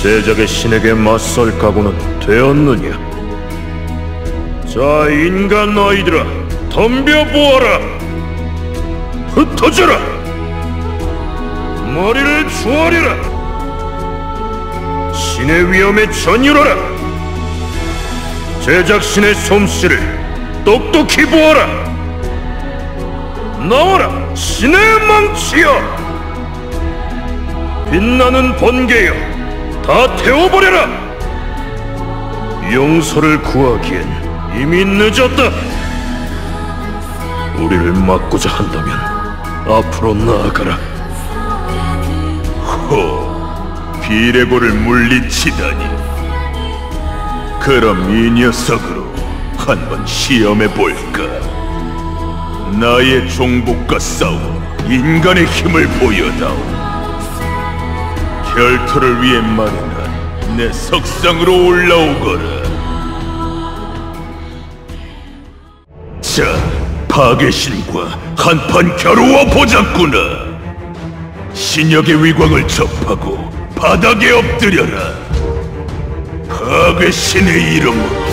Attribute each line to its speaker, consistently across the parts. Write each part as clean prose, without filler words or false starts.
Speaker 1: 제작의 신에게 맞설 각오는 되었느냐? 자, 인간 아이들아, 덤벼보아라! 흩어져라! 머리를 조아려라! 신의 위험에 전율하라! 제작신의 솜씨를 똑똑히 보아라! 나와라, 신의 망치여! 빛나는 번개여, 다 태워버려라! 용서를 구하기엔 이미 늦었다! 우리를 막고자 한다면 앞으로 나아가라.
Speaker 2: 비레고를 물리치다니. 그럼 이 녀석으로 한번 시험해볼까? 나의 종복과 싸워 인간의 힘을 보여다오. 결투를 위해 마련한 내 석상으로 올라오거라. 자, 파괴신과 한판 겨루어 보자꾸나. 신역의 위광을 접하고 바닥에 엎드려라. 파괴신의 이름으로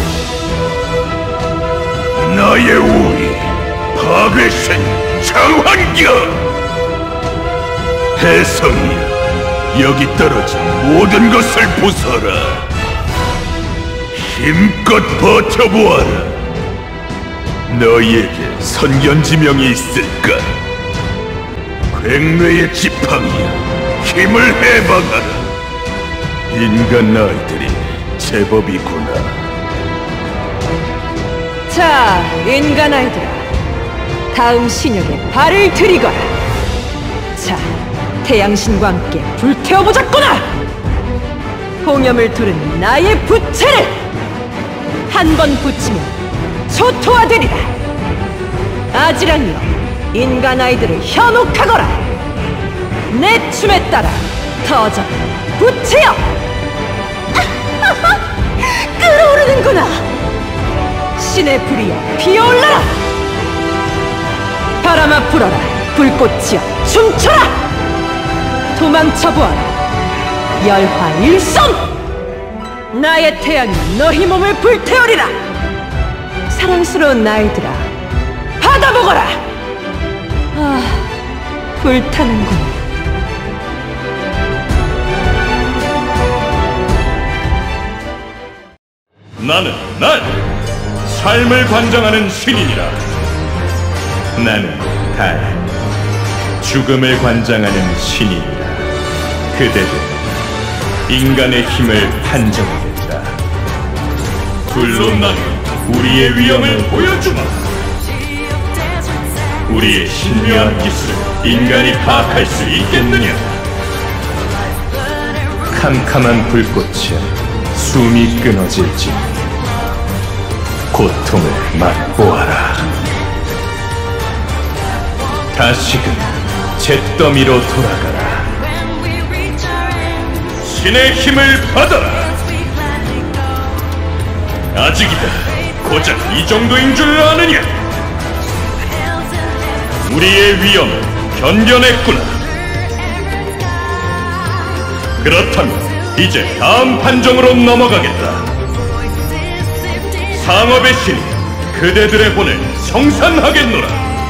Speaker 2: 나의 우위 파괴신 장환경! 해성이야, 여기 떨어진 모든 것을 부숴라. 힘껏 버텨보아라. 너희에게 선견지명이 있을까? 괭뇌의 지팡이야, 힘을 해방하라. 인간 아이들이 제법이구나.
Speaker 3: 자, 인간 아이들아, 다음 신역에 발을 들이거라. 자, 태양신과 함께 불태워보자꾸나! 홍염을 두른 나의 부채를 한 번 붙이면 초토화되리라. 아지랑이여, 인간 아이들을 현혹하거라. 내 춤에 따라 터져 부채여! 끓어오르는구나. 신의 불이여, 피어올라라. 바람아 불어라, 불꽃이여 춤춰라. 도망쳐보아라, 열화일성! 나의 태양이 너희 몸을 불태우리라. 사랑스러운 아이들아, 받아보거라. 아, 불타는군.
Speaker 2: 나는 삶을 관장하는 신이니라. 나는 달, 죽음을 관장하는 신이니라. 그대들 인간의 힘을 판정하겠다. 불로 나는 우리의 위엄을 보여주마. 우리의 신묘한 기술을 인간이 파악할 수 있겠느냐? 캄캄한 불꽃에 숨이 끊어질지 고통을 맛보아라. 다시금 잿더미로 돌아가라. 신의 힘을 받아라. 아직이다. 고작 이 정도인 줄 아느냐? 우리의 위험을 견뎌냈구나. 그렇다면 이제 다음 판정으로 넘어가겠다. 상업의 신이 그대들의 혼을 성산하겠노라.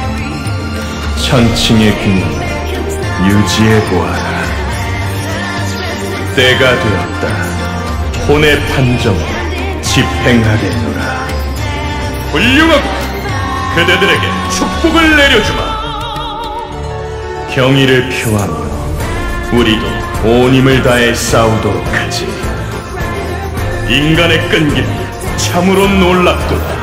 Speaker 2: 천칭의 균형을 유지해보아라. 때가 되었다. 혼의 판정을 집행하겠노라. 훌륭하고 그대들에게 축복을 내려주마. 경의를 표하며 우리도 온 힘을 다해 싸우도록 하지. 인간의 끈기는 참으로 놀랍도다.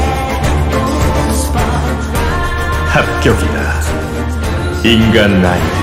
Speaker 2: 합격이다. 인간 나이